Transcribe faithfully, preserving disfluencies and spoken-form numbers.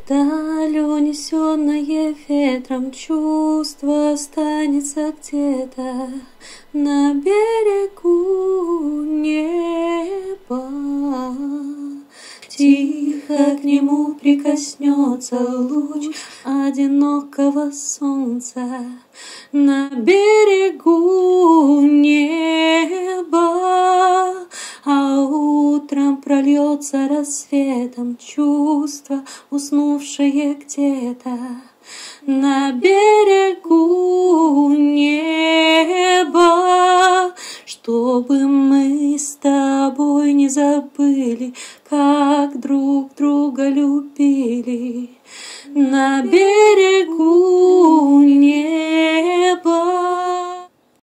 Вдаль унесенное ветром чувство останется где-то на берегу неба. Тихо к нему прикоснется луч одинокого солнца на берегу неба, а утром прольется рассветом чувство, уснувшее где-то на берегу неба. Чтобы мы с тобой не забыли, как друг друга любили на берегу неба.